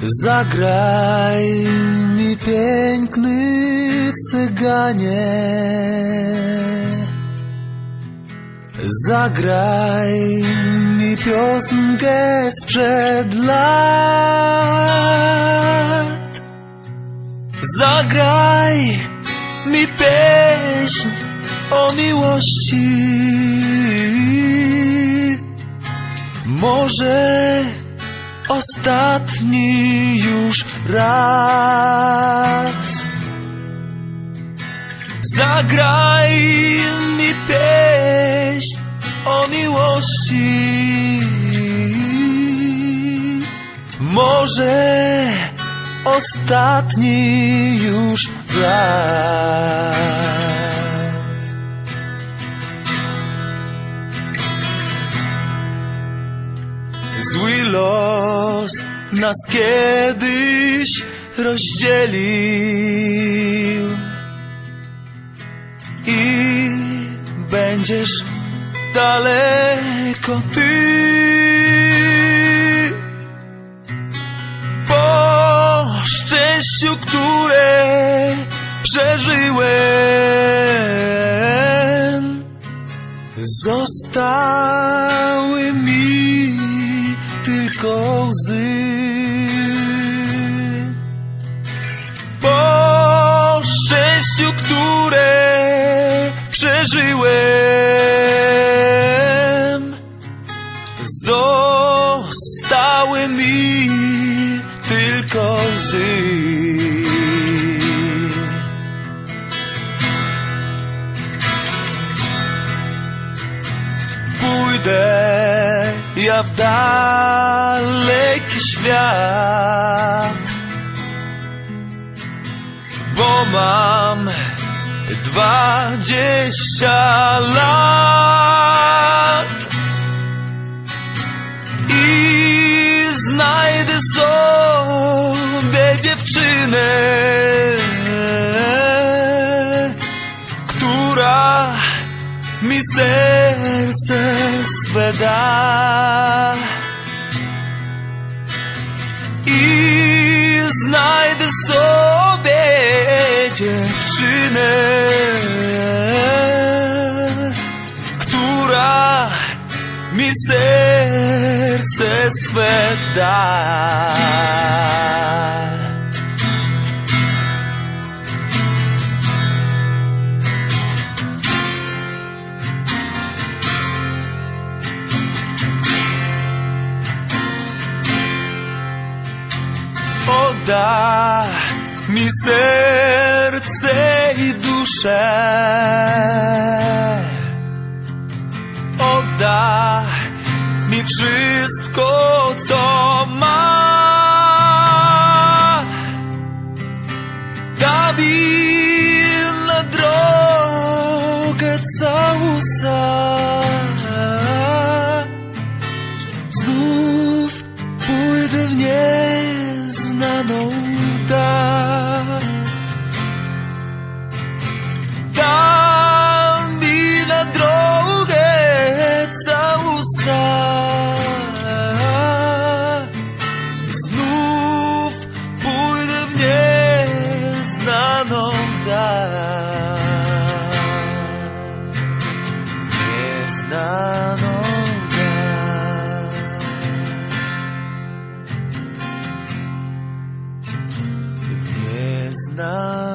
Zagraj mi, piękny cyganie, zagraj mi piosenkę sprzed lat. Zagraj mi pieśń o miłości, może ostatni już raz. Zagraj mi pieśń o miłości, może ostatni już raz. Zły los nas kiedyś rozdzielił i będziesz daleko ty. Po szczęściu, które przeżyłem, zostały mi tylko łzy. Po szczęściu, które przeżyłem, zostały mi tylko łzy. Pójdę ja w daleki świat, bo mam 20 lat i znajdę sobie dziewczynę, która mi serce swe da. I znajdę sobie dziewczynę, która mi serce swe da. Odda mi serce i duszę, odda mi wszystko, co ma. Da mi na drogę całusa, znów pójdę w nieznaną dal. Da mi na drogę całusa, znów pójdę w nieznaną dal. Nieznaną dal. Nieznaną